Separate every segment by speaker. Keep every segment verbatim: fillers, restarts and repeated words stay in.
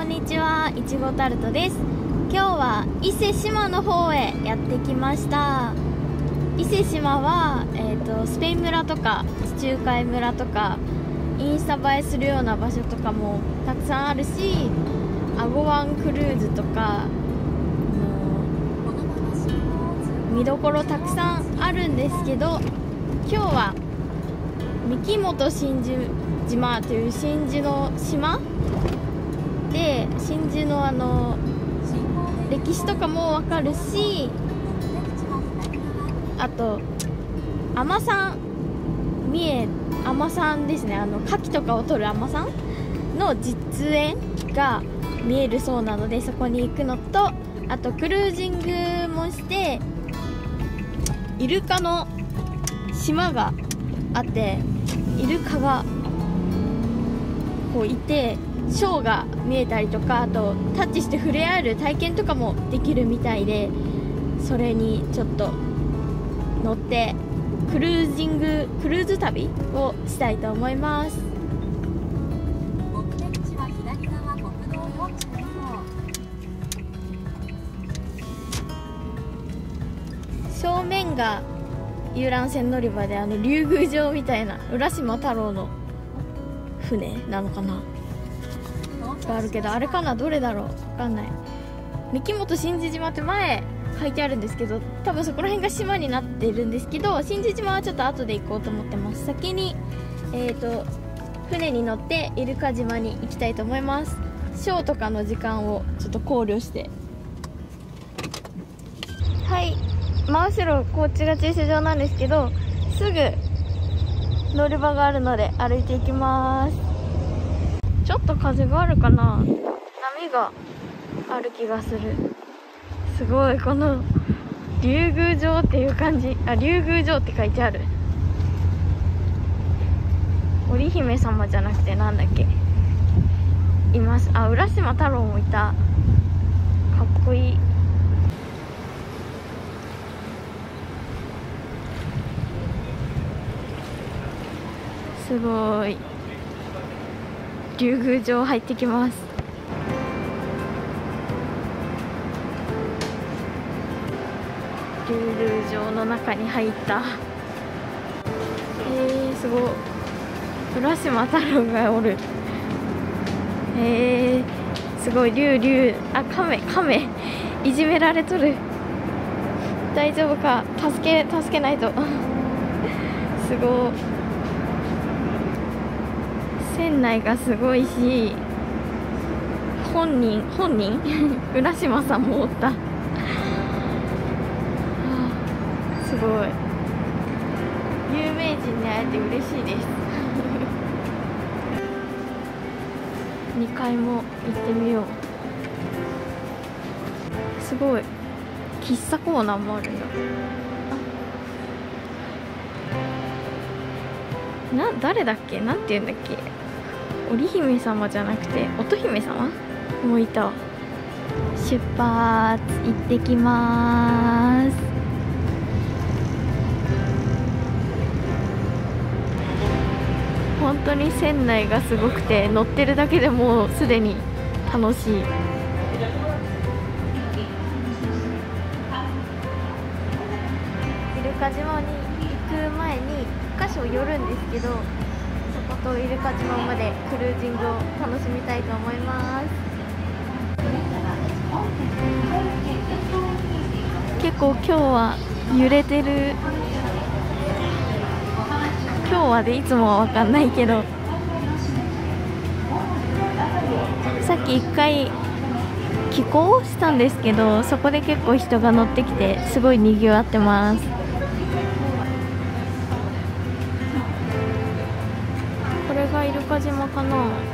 Speaker 1: んにちは、いちごタルトです。今日は伊勢志摩の方へやってきました。伊勢志摩は、えーと、スペイン村とか地中海村とかインスタ映えするような場所とかもたくさんあるし、アゴ湾クルーズとか見どころたくさんあるんですけど、今日は三木本真珠島という真珠の島で、真珠のあの歴史とかもわかるし、あと海女さん三重海女さんですね、あの牡蠣とかを取る海女さんの実演が見えるそうなので、そこに行くのと、あとクルージングもして、イルカの島があって、イルカがこういてショーが見えたりとか、あとタッチして触れ合える体験とかもできるみたいで、それにちょっと乗ってクルージングクルーズ旅をしたいと思います。
Speaker 2: 目的地は左側国道よんじゅうにごう。
Speaker 1: 正面が遊覧船乗り場で、あの竜宮城みたいな浦島太郎の船なのかながあるけど、あれかな、どれだろう、分かんない。三木本真珠島って前書いてあるんですけど、多分そこら辺が島になってるんですけど、真珠島はちょっと後で行こうと思ってます。先にえーと船に乗ってイルカ島に行きたいと思います。ショーとかの時間をちょっと考慮して。はい、真後ろこっちが駐車場なんですけど、すぐ乗り場があるので歩いていきます。ちょっと風があるかな、波がある気がする。すごい、この竜宮城っていう感じ。あ、竜宮城って書いてある。織姫様じゃなくてなんだっけ、います。あ、浦島太郎もいた。かっこいい。すごい、竜宮城入ってきます。竜宮城の中に入った。えー、すごい、浦島太郎がおる。えー、すごい、竜竜あ、亀亀いじめられとる。大丈夫か、助け助けないとすごい、船内がすごいし、本人本人浦島さんもおった。すごい、有名人に会えて嬉しいですにかいも行ってみよう。すごい、喫茶コーナーもあるんだ。な、誰だっけ、なんて言うんだっけ、織姫様じゃなくて乙姫様もいたわ。出発、行ってきまーす。本当に船内がすごくて、乗ってるだけでもうすでに楽しい。イルカ島に行く前にいっかしょ寄るんですけど、そことイルカ島までクルージングを楽しみたいと思います。結構今日は揺れてる。今日はでいつもは分かんないけど、さっきいっかい寄港したんですけど、そこで結構人が乗ってきてすごいにぎわってます。これがイルカ島かな。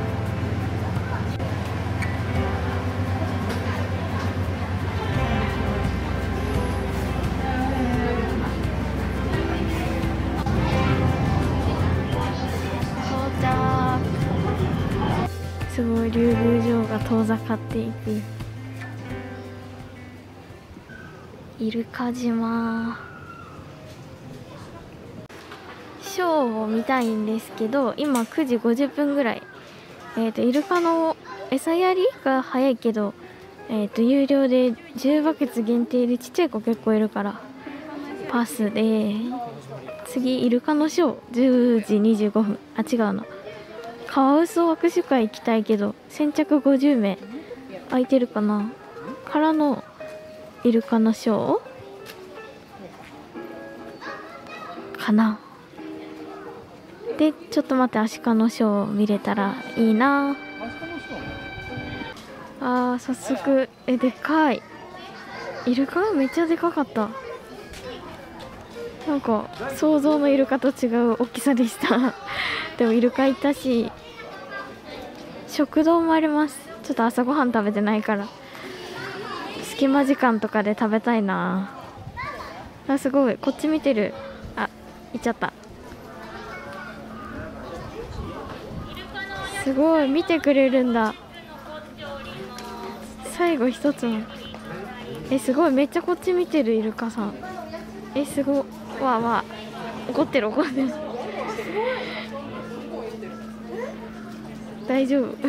Speaker 1: すごい、竜宮城が遠ざかっていく。イルカ島、ショーを見たいんですけど、今くじごじゅっぷんぐらい、えーと、イルカの餌やりが早いけど、えっと有料でじゅうバケツ限定でちっちゃい子結構いるからパスで、次イルカのショーじゅうじにじゅうごふん、あ違うな、カワウソ握手会行きたいけど先着ごじゅうめい空いてるかな、からのイルカのショーかな。でちょっと待って、アシカのショー見れたらいいな。あー早速、えでかいイルカめっちゃでかかった。なんか想像のイルカと違う大きさでしたでもイルカいたし、食堂もあります。ちょっと朝ごはん食べてないから隙間時間とかで食べたいなあ。すごいこっち見てる。あ行っちゃった。すごい見てくれるんだ。最後一つもえすごいめっちゃこっち見てるイルカさん。えすごいわあわあ怒ってる怒ってる大丈夫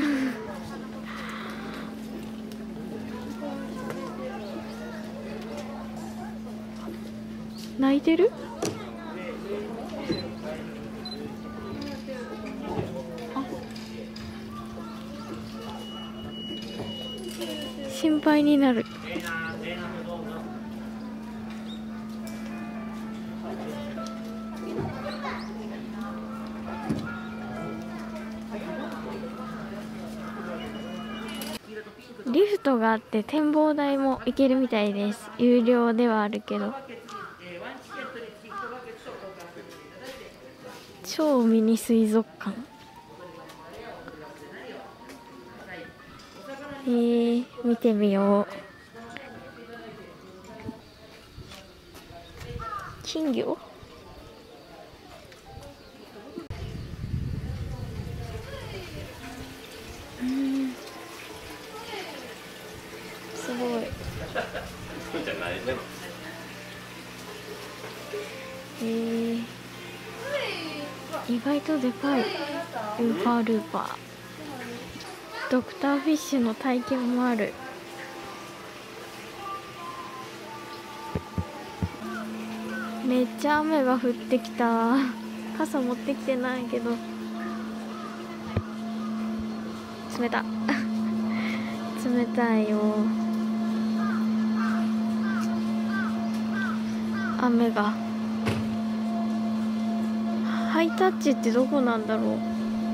Speaker 1: 泣いてる。心配になる。リフトがあって展望台も行けるみたいです。有料ではあるけど。超ミニ水族館。えー、見てみよう。金魚？うん、すごい。えー、意外とでかい。ウーパールーパー。ドクターフィッシュの体験もある。めっちゃ雨が降ってきた。傘持ってきてないけど冷た冷たいよ。雨が。ハイタッチってどこなんだろう。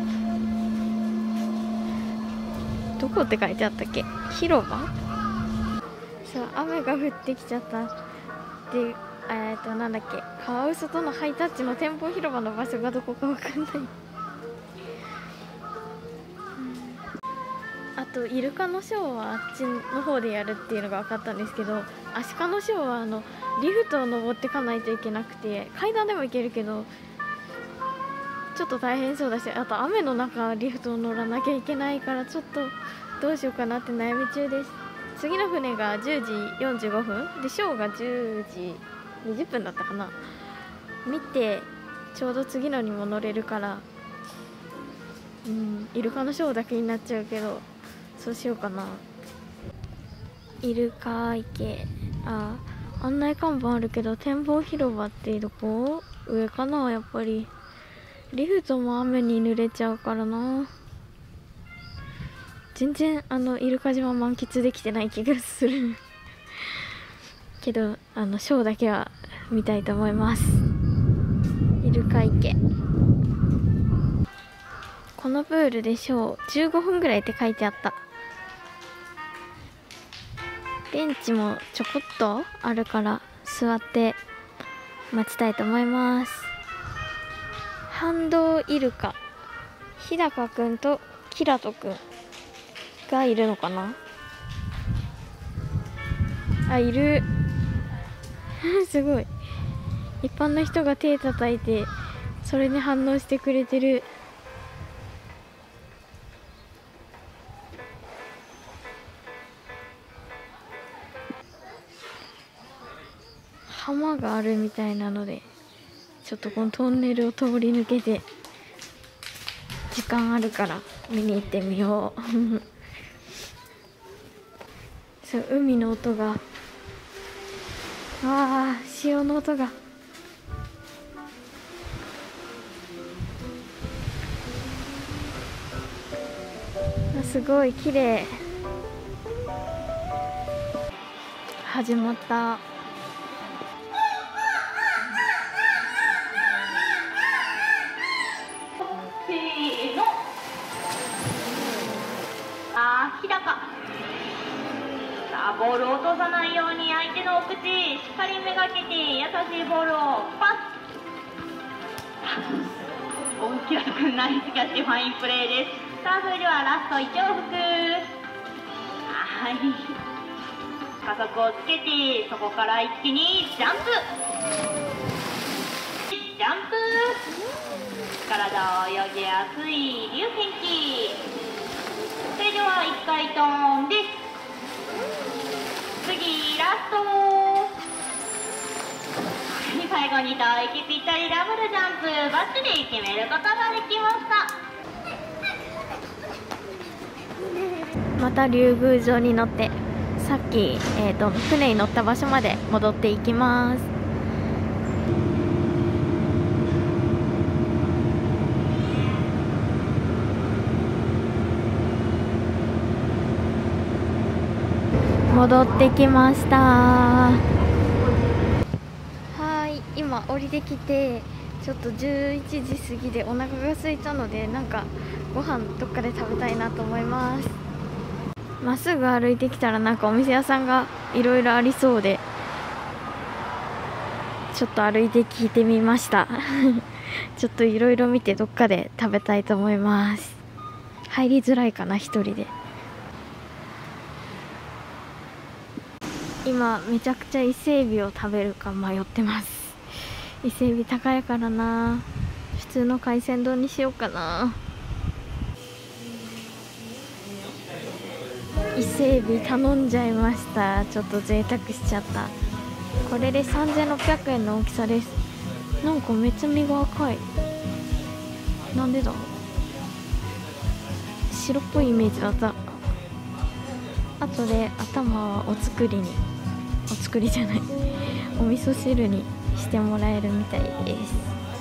Speaker 1: どこって書いてあったっけ。広場。さあ雨が降ってきちゃった。でえっとなんだっけ、カワウソとのハイタッチの展望広場の場所がどこかわかんないあとイルカのショーはあっちの方でやるっていうのが分かったんですけど、アシカのショーはあのリフトを登ってかないといけなくて、階段でも行けるけどちょっと大変そうだし、あと雨の中リフトを乗らなきゃいけないから、ちょっとどうしようかなって悩み中です。次の船がじゅうじよんじゅうごふんで、ショーがじゅうじにじゅっぷんだったかな。見てちょうど次のにも乗れるから、うん、イルカのショーだけになっちゃうけど、そうしようかな。イルカ池、あ案内看板あるけど、展望広場ってどこ？上かな。やっぱりリフトも雨に濡れちゃうからな。全然あのイルカ島満喫できてない気がするけど、あのショーだけは見たいと思います。イルカ池。このプールでショーじゅうごふんぐらいって書いてあった。ベンチもちょこっとあるから座って待ちたいと思います。反動イルカ、日高くんとキラトくんがいるのかな。あ、いるすごい。一般の人が手叩いてそれに反応してくれてる。浜があるみたいなので、ちょっとこのトンネルを通り抜けて時間あるから見に行ってみようそう、海の音が、わあ、潮の音が。すごい綺麗。始まった。
Speaker 3: せーの。あー、日高。さあ、ボールを落とさないように相手のお口しっかりめがけて優しいボールをパス。大木田君ナイスキャッチ、ファインプレーです。さあ、それではラストいち往復。はい、加速をつけて、そこから一気にジャンプジャンプ。体を泳ぎやすい龍戦記。それではいっかいトーンです。次ラスト。はい、最後にと息ぴったりダブルジャンプ、バッチリ決めることができました。
Speaker 1: また竜宮城に乗ってさっき、えーと、船に乗った場所まで戻っていきます。戻ってきました。はい、今降りてきてちょっとじゅういちじ過ぎでお腹が空いたので、なんかご飯どっかで食べたいなと思います。まっすぐ歩いてきたらなんかお店屋さんがいろいろありそうで、ちょっと歩いて聞いてみましたちょっといろいろ見てどっかで食べたいと思います。入りづらいかな、一人で。今めちゃくちゃ伊勢エビを食べるか迷ってます。伊勢エビ高いからな。普通の海鮮丼にしようかな。伊勢エビ頼んじゃいました。ちょっと贅沢しちゃった。これでさんぜんろっぴゃくえんの大きさです。なんかめっちゃ身が赤い。なんでだ。白っぽいイメージだった。後で頭はお作りにお作りじゃないお味噌汁にしてもらえるみたいです。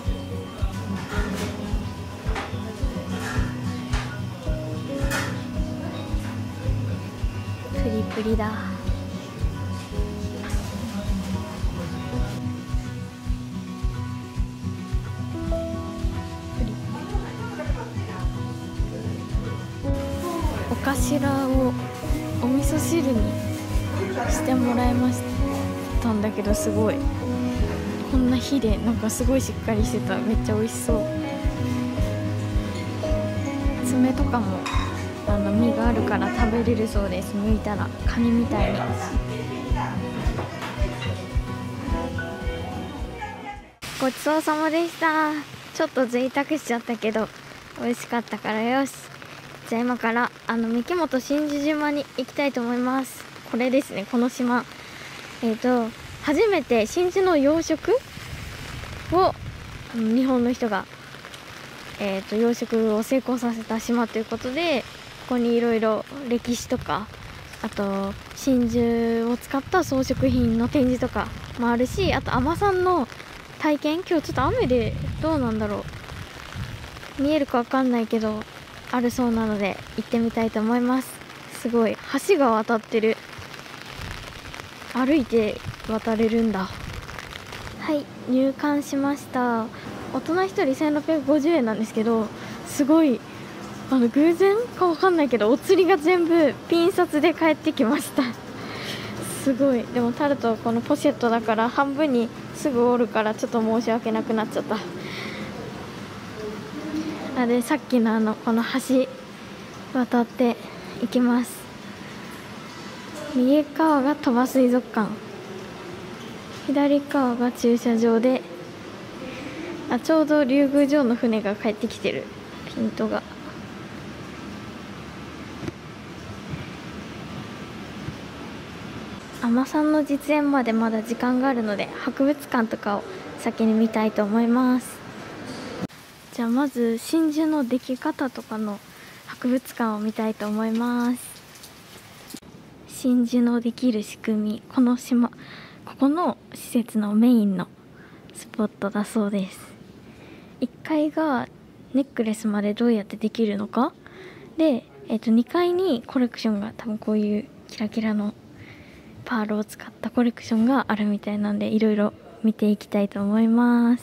Speaker 1: プリプリだ。お頭をお味噌汁にしてもらいましたんだけど、すごいこんな火でなんかすごいしっかりしてた。めっちゃ美味しそう。爪とかもあの身があるから食べれるそうです。剥いたらカニみたいに。ごちそうさまでした。ちょっと贅沢しちゃったけど美味しかったからよし。じゃあ今からあの三木本真珠島に行きたいと思います。これですね、この島。えっと初めて真珠の養殖を日本の人が、えー、と養殖を成功させた島ということで、ここにいろいろ歴史とか、あと真珠を使った装飾品の展示とかもあるし、あと海女さんの体験、今日ちょっと雨でどうなんだろう、見えるかわかんないけどあるそうなので行ってみたいと思います。すごい橋が渡ってる。歩いて渡れるんだ。はい、入館しました。大人ひとりせんろっぴゃくごじゅうえんなんですけど、すごいあの偶然かわかんないけどお釣りが全部ピン札で返ってきましたすごい。でもタルトこのポシェットだから半分にすぐ折るからちょっと申し訳なくなっちゃった。あれ、さっきのあのこの橋渡っていきます。右側が鳥羽水族館、左側が駐車場で、あ、ちょうど竜宮城の船が帰ってきてる。ピントが海女さんの実演までまだ時間があるので博物館とかを先に見たいと思います。じゃあまず真珠の出来方とかの博物館を見たいと思います。 真珠のできる仕組み、この島ここの施設のメインのスポットだそうです。いっかいがネックレスまでどうやってできるのかで、えー、とにかいにコレクションが多分こういうキラキラのパールを使ったコレクションがあるみたいなんで、いろいろ見ていきたいと思います。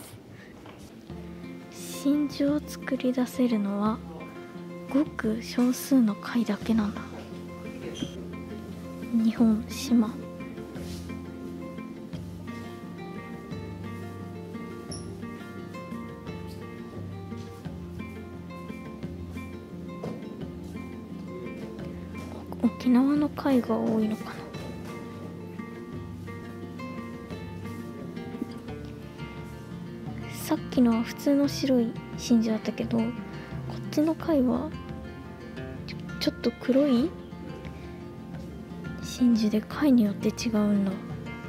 Speaker 1: 真珠を作り出せるのはごく少数の貝だけなんだ。日本島沖縄の貝が多いのかな。さっきのは普通の白い真珠だったけど、こっちの貝はちょ、ちょっと黒い真珠で貝によって違うんだ。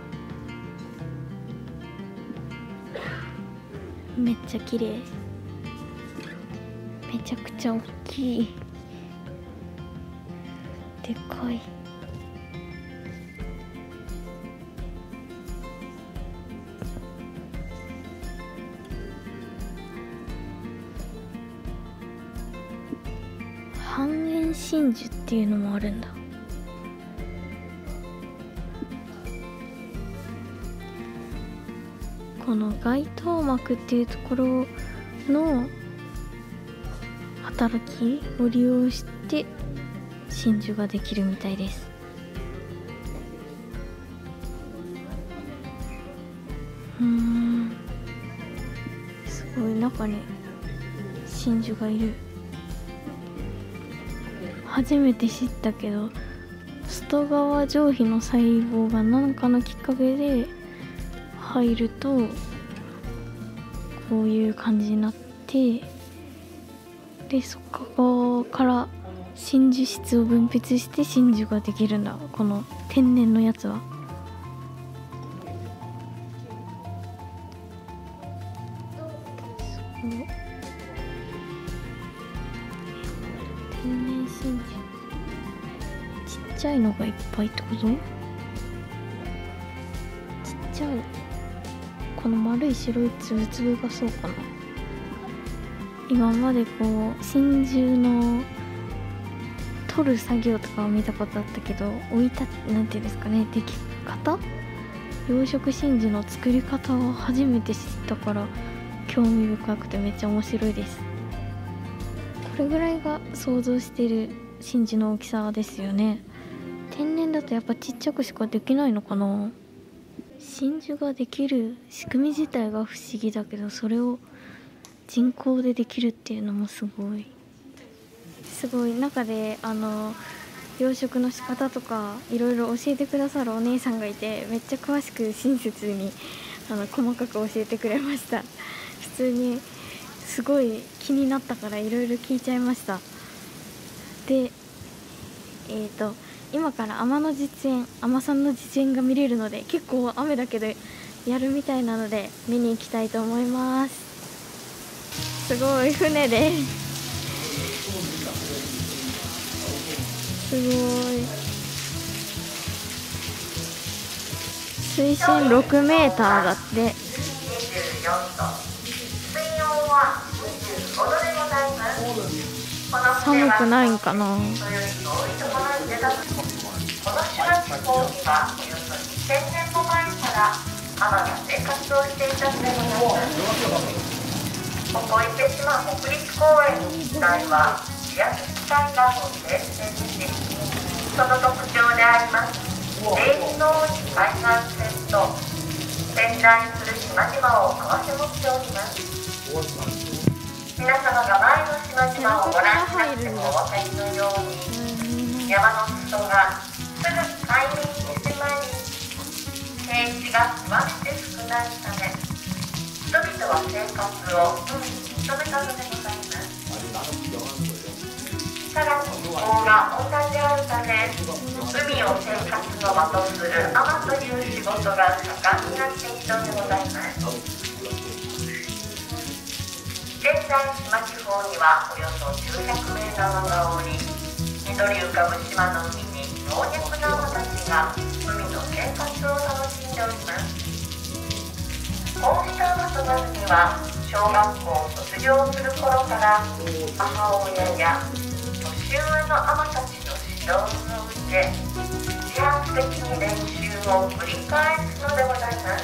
Speaker 1: めっちゃ綺麗。めちゃくちゃ大きい。でかい。半円真珠っていうのもあるんだ。この外頭膜っていうところの働きを利用して真珠ができるみたいです。うーん、すごい中に真珠がいる。初めて知ったけど、外側上皮の細胞が何かのきっかけで入るとこういう感じになって、でそこから真珠質を分泌して真珠ができるんだ。この天然のやつは。そう、天然真珠、ちっちゃいのがいっぱいってこと？ちっちゃいこの丸い白いつぶつぶがそうかな。今までこう真珠の取る作業とかを見たことあったけど、置いたなんていうんですかね、出来方、養殖真珠の作り方を初めて知ったから興味深くてめっちゃ面白いです。これぐらいが想像している真珠の大きさですよね。天然だとやっぱちっちゃくしかできないのかな。真珠ができる仕組み自体が不思議だけど、それを人工でできるっていうのもすごいすごい。中であの養殖の仕方とかいろいろ教えてくださるお姉さんがいて、めっちゃ詳しく親切にあの細かく教えてくれました。普通にすごい気になったからいろいろ聞いちゃいました。でえーと今から海女の実演、海女さんの実演が見れるので、結構雨だけどやるみたいなので見に行きたいと思います。すごい船で、すごい水深ろくメーターだって。寒くないんかな。
Speaker 4: この島地方にはおよそにせんねんも前から海女が生活をしていたといいます。ここ伊勢志摩国立公園の一帯は地圧海岸を形成し、その特徴であります礼儀の多い海岸線と点在する島々を併せ持っております。皆様が前の島々をご覧になってもお分かりのように、山の裾がすぐ海面に迫り、平地が極めて少ないため、人々は生活を海に認めたのでございます。さらに気候が同じあるため、海を生活の場とする海女という仕事が盛んになっているのでございます。現在島地方にはおよそじゅうひゃくめいな海女がおり、皆緑浮かぶ島の海に老若男女たちが海の生活を楽しんでおります。こうしたアマトナスには小学校を卒業する頃から母親や年上のアマたちの指導を受け自発的に練習を繰り返すのでございます。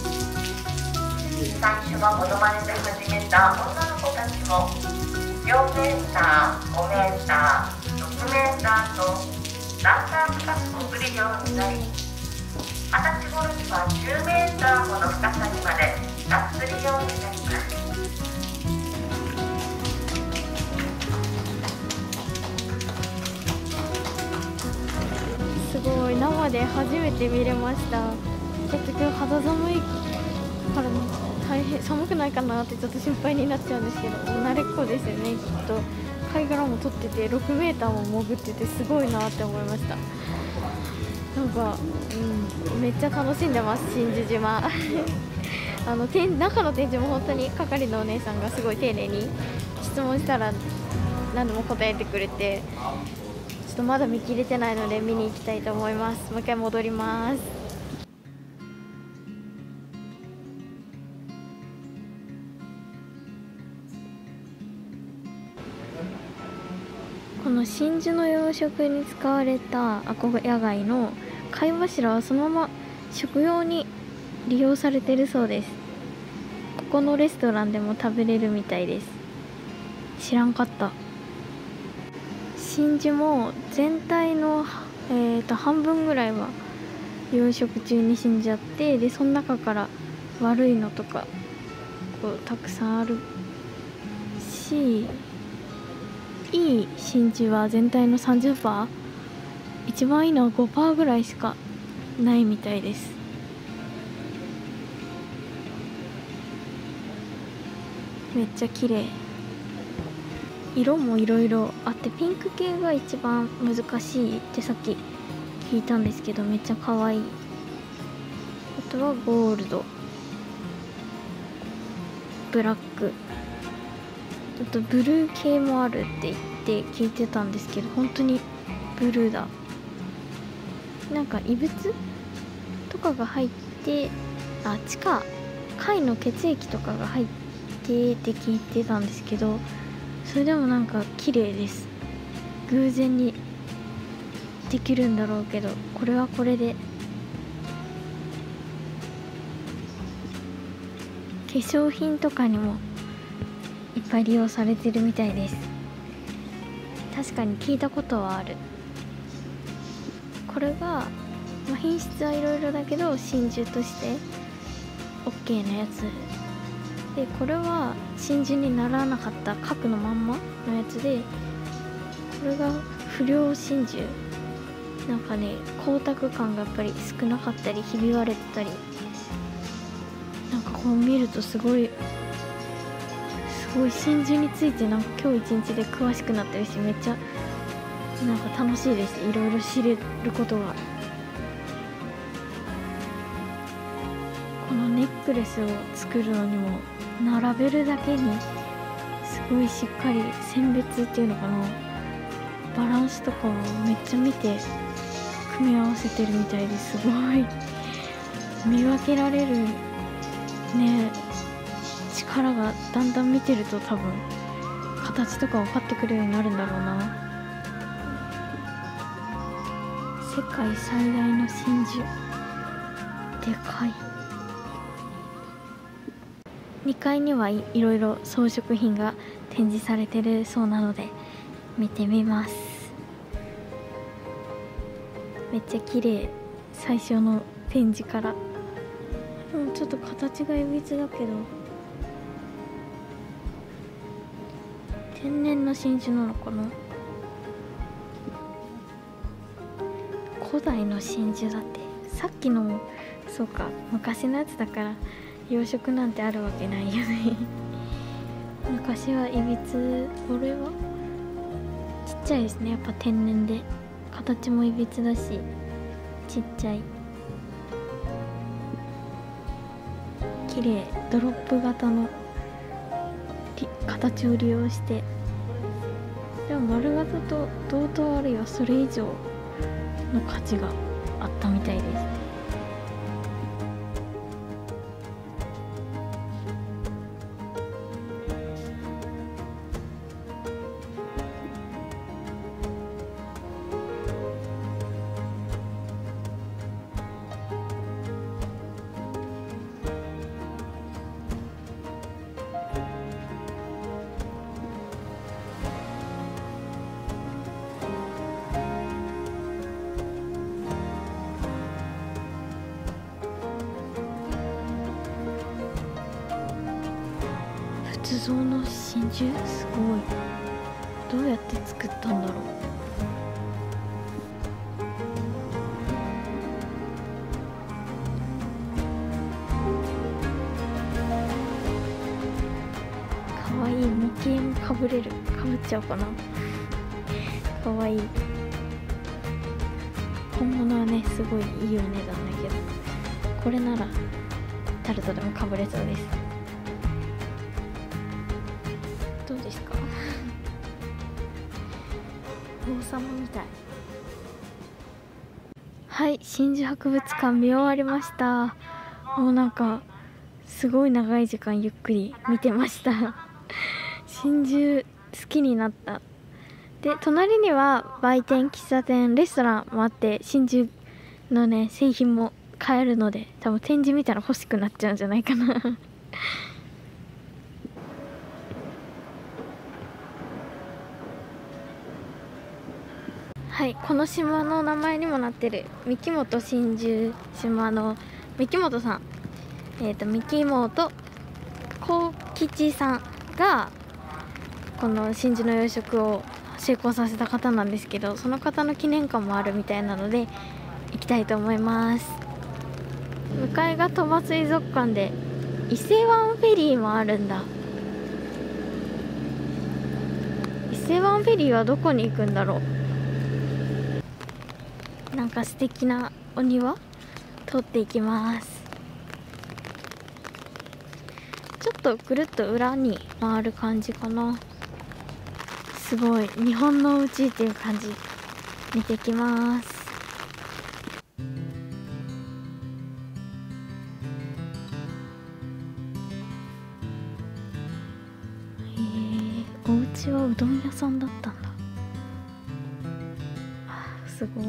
Speaker 4: 最初はモノマネで始めた女の子たちもよんメーター、ごメーター、ろくメーターとだんだん深く潜るようになり、二十歳頃にはじゅうメーターもの深さにまで達するようになります。
Speaker 1: すごい、生で初めて見れました。ちょっと今日肌寒いから大変寒くないかなってちょっと心配になっちゃうんですけど、慣れっこですよね。きっと貝殻も取っててろくメーターも潜っててすごいなって思いました。なんか、うん、めっちゃ楽しんでます真珠島あの中の展示も本当に係のお姉さんがすごい丁寧に質問したら何でも答えてくれて、ちょっとまだ見切れてないので見に行きたいと思います。もう一回戻ります。この真珠の養殖に使われたアコヤガイの貝柱はそのまま食用に利用されているそうです。ここのレストランでも食べれるみたいです。知らんかった。真珠も全体の、えー、と半分ぐらいは養殖中に死んじゃって、でその中から悪いのとかこうたくさんあるし、いい真珠は全体の さんじゅっパーセント、 一番いいのは ごパーセント ぐらいしかないみたいです。めっちゃ綺麗。色もいろいろあって、ピンク系が一番難しいってさっき聞いたんですけど、めっちゃ可愛い。あとはゴールド、ブラック、ちょっとブルー系もあるって言って聞いてたんですけど、本当にブルーだ。なんか異物とかが入って、あ、地下貝の血液とかが入ってって聞いてたんですけど、それでもなんか綺麗です。偶然にできるんだろうけど、これはこれで化粧品とかにもいっぱい利用されてるみたいです。確かに聞いたことはある。これが、まあ、品質はいろいろだけど真珠として OK なやつで、これは真珠にならなかった核のまんまのやつで、これが不良真珠。なんかね、光沢感がやっぱり少なかったりひび割れてたり、なんかこう見るとすごいすごい真珠についてなんか今日一日で詳しくなってるし、めっちゃなんか楽しいです。いろいろ知れることが。このネックレスを作るのにも並べるだけにすごいしっかり選別っていうのかな、バランスとかをめっちゃ見て組み合わせてるみたいですごい見分けられるね。力がだんだん見てると多分形とか分かってくるようになるんだろうな。世界最大の真珠、でかい。にかいにはいろいろ装飾品が展示されてるそうなので見てみます。めっちゃ綺麗。最初の展示から。でもちょっと形がいびつだけど天然の真珠なのかな。古代の真珠だって。さっきのもそうか、昔のやつだから養殖なんてあるわけないよね昔はいびつ。これはちっちゃいですね。やっぱ天然で形もいびつだしちっちゃい。綺麗。ドロップ型の形を利用してでも丸型と同等あるいはそれ以上の価値があったみたいです。仏像の真珠すごい。どうやって作ったんだろう。かわいい。模型もかぶれる。かぶっちゃおうかな。かわいい。本物はねすごいいいお値段だけど、これなら誰とでもかぶれそうです。どうですか王様みたい。はい、真珠博物館見終わりました。もうなんかすごい長い時間ゆっくり見てました真珠好きになった。で隣には売店、喫茶店、レストランもあって、真珠のね製品も買えるので、多分展示見たら欲しくなっちゃうんじゃないかなはい、この島の名前にもなってる三木本真珠島の三木本さん、えっと三木本幸吉さんがこの真珠の養殖を成功させた方なんですけど、その方の記念館もあるみたいなので行きたいと思います。向かいが鳥羽水族館で、伊勢湾フェリーもあるんだ。伊勢湾フェリーはどこに行くんだろう。なんか素敵なお庭通っていきます。ちょっとぐるっと裏に回る感じかな。すごい日本のお家っていう感じ。見てきます。へえ、お家はうどん屋さんだったんだ。あ、すごい。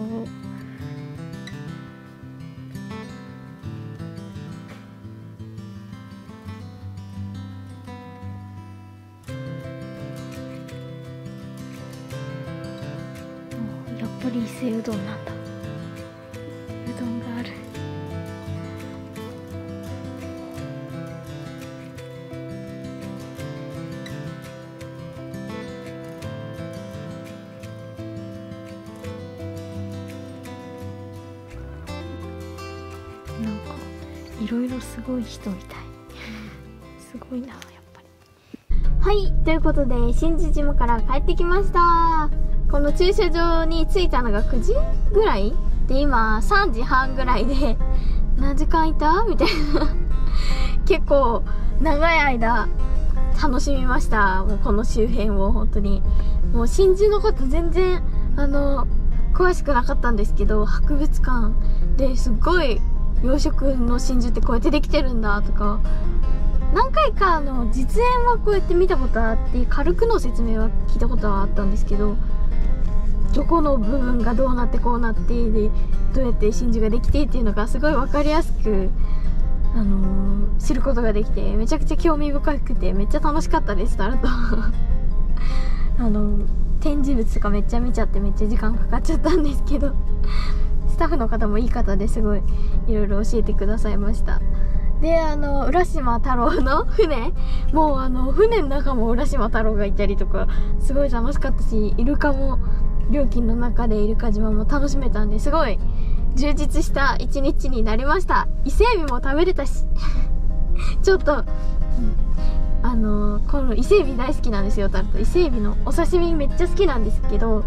Speaker 1: やっぱり伊勢うどんなんだ。うどんがある。なんかいろいろすごい人みたいすごいな、やっぱり。はい、ということで真珠島から帰ってきました。この駐車場に着いたのがくじぐらいで、今さんじはんぐらいで、何時間いたみたいな結構長い間楽しみました。もうこの周辺を本当に。もう真珠のこと全然あの詳しくなかったんですけど、博物館ですっごい養殖の真珠ってこうやってできてるんだとか、何回かあの実演はこうやって見たことあって、軽くの説明は聞いたことはあったんですけど、どこの部分がどうなってこうなってでどうやって真珠ができてっていうのがすごい分かりやすく、あのー、知ることができて、めちゃくちゃ興味深くてめっちゃ楽しかったです。あとあの展示物とかめっちゃ見ちゃってめっちゃ時間かかっちゃったんですけどスタッフの方もいい方ですごいいろいろ教えてくださいました。で、あの浦島太郎の船もうあの船の中も浦島太郎がいたりとかすごい楽しかったし、イルカも料金の中でイルカ島も楽しめたんで、すごい充実した一日になりました。伊勢海老も食べれたしちょっと、うん、あのー、この伊勢海老大好きなんですよ。タルト伊勢海老のお刺身めっちゃ好きなんですけど、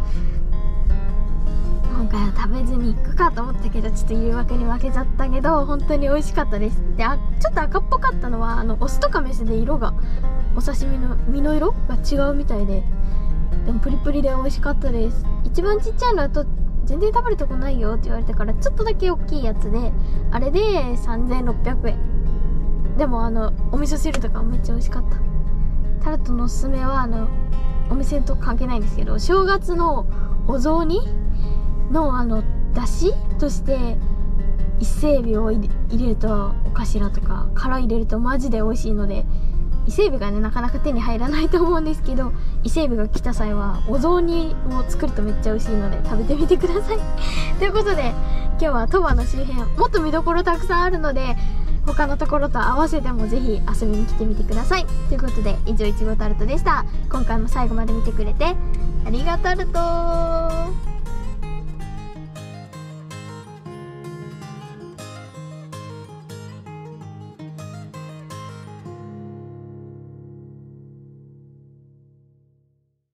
Speaker 1: 今回は食べずに行くかと思ったけど、ちょっと誘惑に負けちゃったけど本当に美味しかったです。で、あちょっと赤っぽかったのはあのオスとかメスで色が、お刺身の身の色が違うみたいで、 でもプリプリで美味しかったです。一番ちっちゃいのだと全然食べるとこないよって言われてから、ちょっとだけ大きいやつで、あれでさんぜんろっぴゃくえん。でもあのお味噌汁とかめっちゃ美味しかった。タルトのおすすめはあのお店と関係ないんですけど、正月のお雑煮のあのだしとして伊勢海老を入れると、お頭とか殻入れるとマジで美味しいので、伊勢海老がねなかなか手に入らないと思うんですけど、伊勢海老が来た際はお雑煮を作るとめっちゃ美味しいので食べてみてくださいということで、今日は鳥羽の周辺もっと見どころたくさんあるので、他のところと合わせてもぜひ遊びに来てみてくださいということで、以上いちごタルトでした。今回も最後まで見てくれてありがとうタルト。